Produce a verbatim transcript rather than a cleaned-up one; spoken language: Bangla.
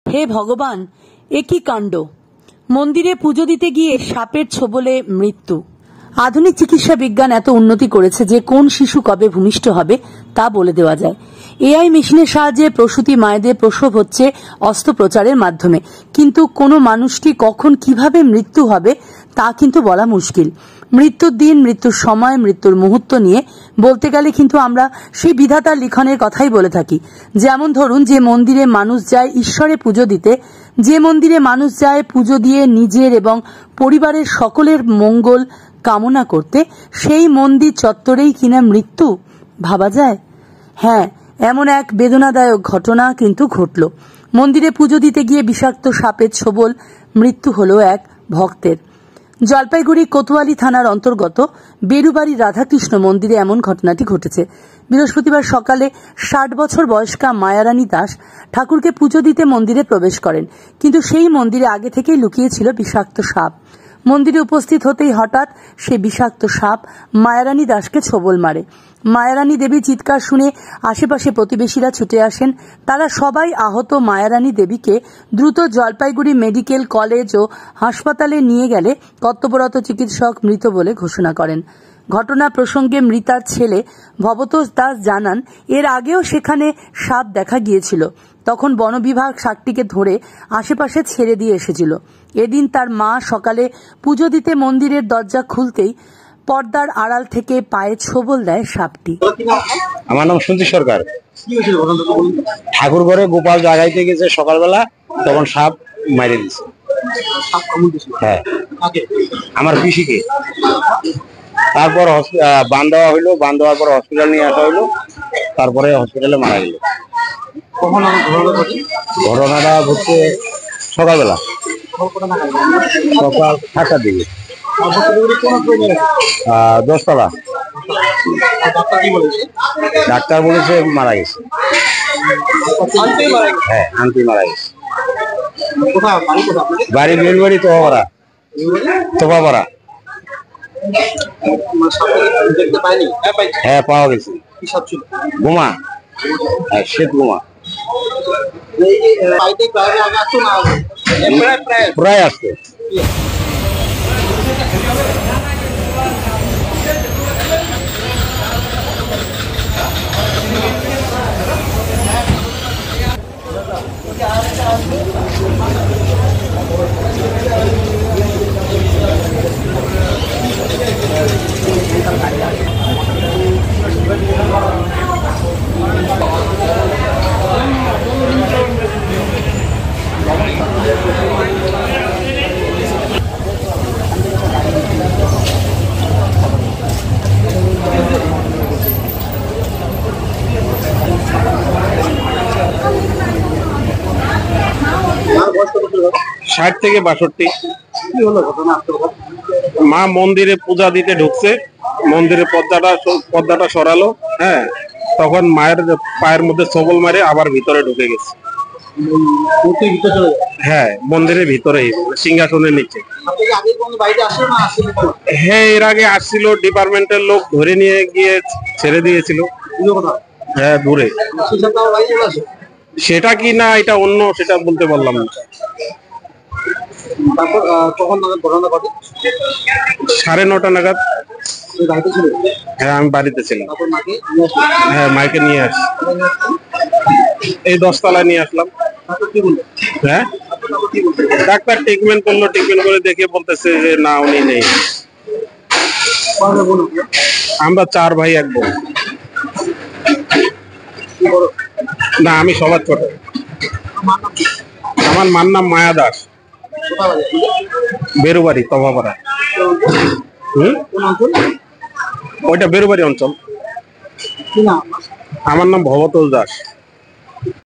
হে ভগবান, এ কি কাণ্ড! মন্দিরে পুজো দিতে গিয়ে সাপের ছোবলে মৃত্যু। আধুনিক চিকিৎসা বিজ্ঞান এত উন্নতি করেছে যে কোন শিশু কবে ভূমিষ্ঠ হবে তা বলে দেওয়া যায়। এআই মেশিনের সাহায্যে প্রসূতি মায়েদের প্রসব হচ্ছে অস্ত্রোপচারের মাধ্যমে, কিন্তু কোনো মানুষটি কখন কিভাবে মৃত্যু হবে তা কিন্তু বলা মুশকিল। মৃত্যুর দিন, মৃত্যুর সময়, মৃত্যুর মুহূর্ত নিয়ে বলতে গেলে কিন্তু আমরা সেই বিধাতার লিখনের কথাই বলে থাকি। যেমন ধরুন, যে মন্দিরে মানুষ যায় ঈশ্বরে পুজো দিতে, যে মন্দিরে মানুষ যায় পুজো দিয়ে নিজের এবং পরিবারের সকলের মঙ্গল কামনা করতে, সেই মন্দির চত্বরেই কিনা মৃত্যু ভাবা যায়? হ্যাঁ, এমন এক বেদনাদায়ক ঘটনা কিন্তু ঘটল। মন্দিরে পুজো দিতে গিয়ে বিষাক্ত সাপের ছোবল মৃত্যু হল এক ভক্তের। জলপাইগুড়ি কোতোয়ালি থানার অন্তর্গত বেরুবাড়ি রাধাকৃষ্ণ মন্দিরে এমন ঘটনাটি ঘটেছে। বৃহস্পতিবার সকালে ষাট বছর বয়স্কা মায়ারানী দাস ঠাকুরকে পুজো দিতে মন্দিরে প্রবেশ করেন, কিন্তু সেই মন্দিরে আগে থেকেই লুকিয়েছিল বিষাক্ত সাপ। মন্দিরে উপস্থিত হতেই হঠাৎ সে বিষাক্ত সাপ মায়ারানী দাসকে ছোবল মারে। মায়ারানী দেবী চিৎকার শুনে আশেপাশে প্রতিবেশীরা ছুটে আসেন। তারা সবাই আহত মায়ারানী দেবীকে দ্রুত জলপাইগুড়ি মেডিকেল কলেজ ও হাসপাতালে নিয়ে গেলে কর্তব্যরত চিকিৎসক মৃত বলে ঘোষণা করেন। ঘটনা প্রসঙ্গে মৃতার ছেলে ভবতোষ দাস জানান, এর আগেও সেখানে সাপ দেখা গিয়েছিল। তখন বন বিভাগ সাপটিকে ধরে আশেপাশে ছেড়ে দিয়ে এসেছিল। এদিন তার মা সকালে পুজো দিতে মন্দিরের দরজা খুলতেই পর্দার আড়াল থেকে পায়ে ছোবল দেয় সাপটি। আমার নাম সঞ্জীব সরকার। ঠাকুর ঘরে গোপাল জাগাইতে গেছে সকালবেলা, তখন সাপ মাইরে দিছে। হ্যাঁ, আমার পিসিকে। তারপর বান দেওয়া হইলো, বান দেওয়ার পর হসপিটাল নিয়ে আসা হইলো, তারপরে হসপিটালে মারা গেল। ঘটনাটা ঘটছে সকালবেলা, সকাল সাতটার দিকে, দশতলা। ডাক্তার বলেছে মারা গেছে। হ্যাঁ, আন্টি মারা গেছে। বাড়ি বেলবাড়ি তোপাপাড়া। তোপাপাড়া হ্যাঁ, পাওয়া গেছে। বোমা, হ্যাঁ, শ্বেত বোমা। প্রায় আসছে। ষাট থেকে বাষট্টি। মা মন্দিরে পূজা দিতে ঢুকছে, মন্দিরের পর্দাটা পর্দাটা সরালো। হ্যাঁ, তখন মায়ের পায়ের মধ্যে ছোবল মারে আবার ভিতরে ঢুকে গেছে। হ্যাঁ, মন্দিরের ভিতরে, সিংহাসনের নিচে। হ্যাঁ, এর আগে আসছিল, ডিপার্টমেন্টের লোক ধরে নিয়ে গিয়ে ছেড়ে দিয়েছিল। হ্যাঁ, দূরে। সেটা কি না এটা অন্য, সেটা বলতে পারলাম না। সাড়ে নটা নাগাদ। হ্যাঁ, আমি বাড়িতে ছিলাম। হ্যাঁ, মাইকে নিয়ে আসি, এই দশতলায় নিয়ে আসলাম। হ্যাঁ, ডাক্তার ট্রিটমেন্ট করলো, ট্রিটমেন্ট করে দেখে বলতেছে যে না, উনি নেই। আমরা চার ভাই এক বোন। না, আমি সবার ছোট। আমার মার নাম মায়া দাস, বেরুবাড়ি তপাপাড়া। হম, ওইটা বেরুবাড়ি অঞ্চল। আমার নাম ভবতোষ দাস।